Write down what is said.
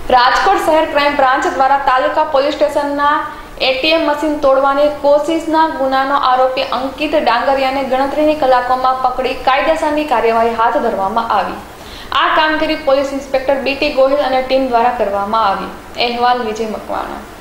રાજકોટ શહેર crime branch દ્વારા taluka police સ્ટેશનના એટીએમ મશીન તોડવાની કોશિશના ગુનાનો આરોપી અંકિત ડાંગરિયાને ગણતરીની કલાકોમાં પકડી કાયદેસરની કાર્યવાહી હાથ ધરવામાં આવી। આ કામગીરી પોલીસ ઇન્સ્પેક્ટર બીટી ગોહિલ અને ટીમ દ્વારા કરવામાં આવી। અહેવાલ વિજય મકવાણા।